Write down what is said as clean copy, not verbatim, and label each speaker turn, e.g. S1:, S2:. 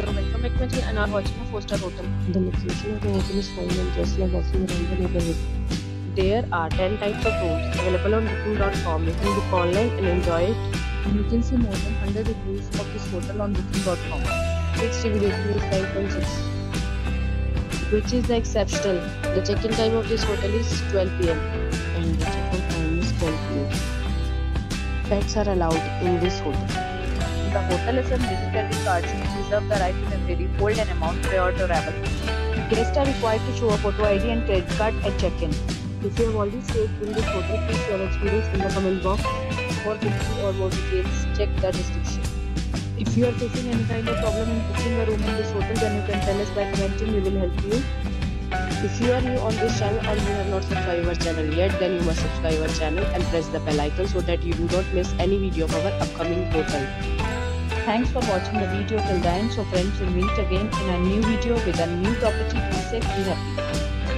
S1: the room information and are watching a 4-star hotel.
S2: The location of the hotel is fine and guests love walking around the neighborhood.
S1: There are 10 types of rooms available on booking.com. You can book online and enjoy it. You can see more than 100 reviews of this hotel on booking.com. Its review rating is 9.6, which is exceptional. The check-in time of this hotel is 12 p.m.
S2: And the check-out time is 12 p.m. Pets are allowed in this hotel.
S1: The hotel accepts credit cards and reserves the right to temporarily hold an amount prior to arrival. Guests are required to show a photo ID and credit card at check-in. If you have already stayed in this hotel, please share your experience in the comment box. For booking or more details, check the description. If you are facing any kind of problem in booking a room in this hotel, then you can tell us by commenting. We will help you. If you are new on this channel or you have not subscribed our channel yet, then you must subscribe our channel and press the bell icon so that you do not miss any video of our upcoming hotel. Thanks for watching the video till the end. So friends, we'll meet again in a new video with a new property. Be safe, be happy.